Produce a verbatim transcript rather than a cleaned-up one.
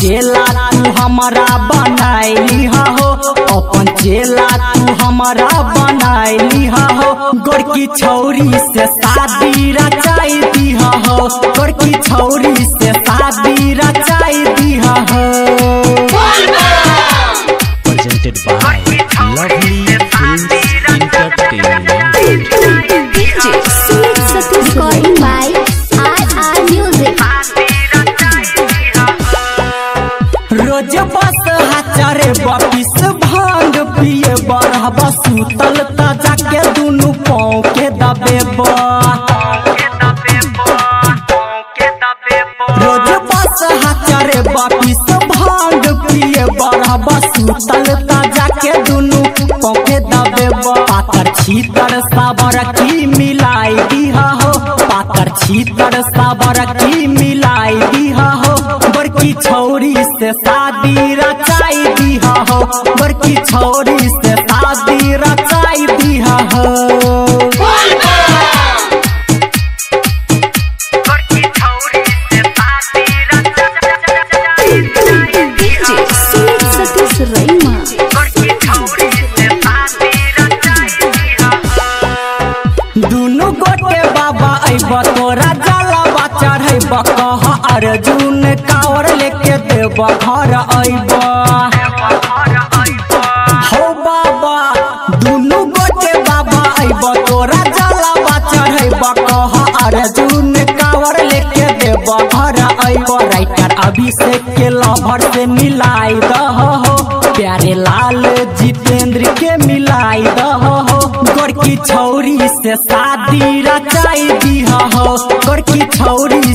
चेला तू हमारा बनाइली हो, अपन चेला तू हमारा बनाइली हो। गोरकी छौरी से शादी रचाई दी हो, गोरकी छौरी से शादी रचाई दी हो। Presented by Lovely Films Entertainment. D J Sweet Satish recording by R R Music. रोज बस हचारे वापिस भांग पिए बरहब सुतल ताजा के दुनु पाँव के दबेबा। रोज बस हचारे वापिस भांग पिए बरहब सुतल ताजा के दुनु पाँव के दबेबा। पातर छीतर साबर की मिलाई दी हो, पातर छीतर साबर की मिलाई दी हो। बड़की छौरी से शादी रचाई दी हो, बड़की छौरी से शादी रचाई दी हो। D J Sweet Satish Raima. दुनु गोटे बाबा अइब तोरा जलवा चढ़ब कह अर्जुन कावर लेके देव घर अइब हो बाबा। दुनु गोटे बाबा अइब तोरा जलवा चढ़ब कह अर्जुन कावर लेके देव घर अइब। राइटर अभिषेक के लवर से मिलाई दहो, प्यारे लाल जितेंद्र के मिलाई दहो। गोरकी छौरी से शादी रचाई दी हो, गोरकी छौरी